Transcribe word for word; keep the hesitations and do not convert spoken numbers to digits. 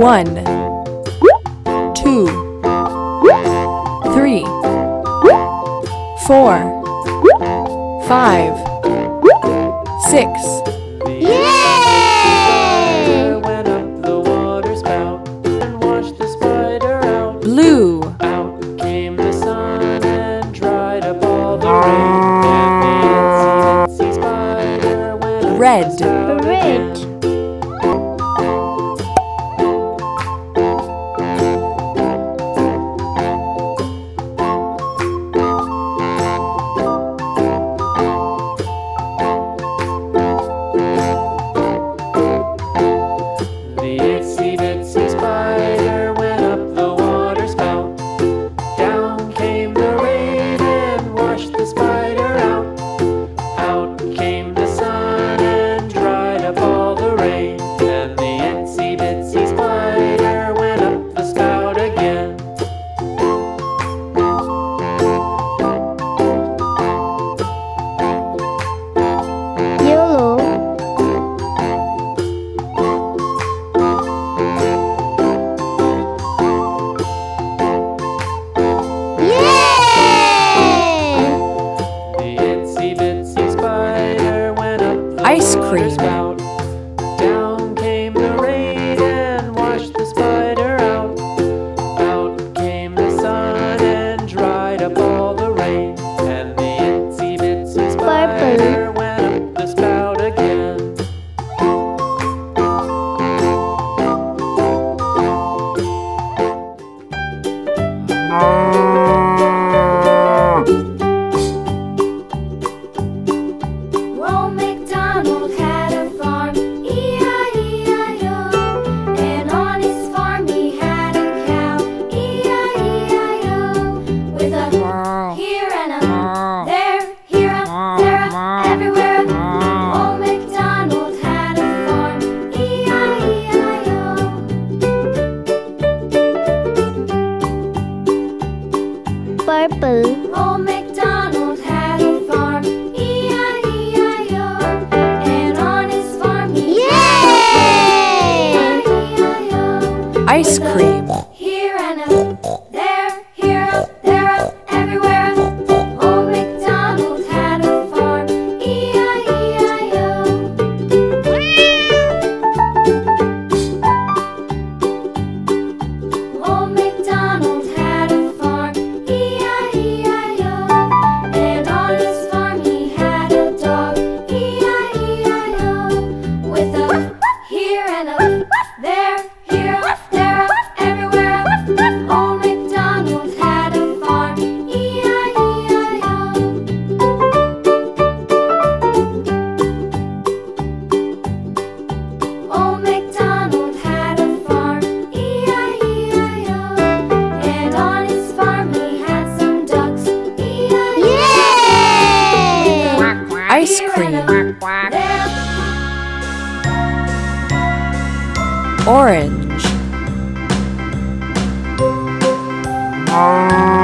One, two, three, four, five, six. Yay! Went up the water spout and washed the spider out. Blue. Out came the sun and dried up all the rain. And the itsy bitsy spider went up Red. the spout again. The itsy bitsy spider went up the water spout. Down came the rain and washed the spider out. Out came the sun and dried up all the rain. And the itsy bitsy spider went up the spout again. Yellow. The itsy bitsy spider went up the Ice water cream. spout. Down came the rain and washed the spider out. Out came the sun and dried up all the rain. And the itsy bitsy spider went up the spout again. Old MacDonald had a farm, E I E I O. And on his farm he had a cow, E I E I O. With a here and a there, here a, there a, everywhere a. Old MacDonald had a farm, E I E I O. Purple. Old MacDonald had a farm, E I E I O. And on his farm he Yay! had a E I E I O. Ice cream. Here and a there, here a, there a, everywhere a. Old MacDonald had a farm, E I E I O. Old MacDonald had a farm, E I E I O. And on his farm he had a dog, E I E I O. With a here and a there, here a, there a, everywhere a. Old MacDonald had a farm, E I E I O. Old MacDonald had a farm, E I E I O. And on his farm he had some ducks, E I E I O. Ice cream. There. Orange.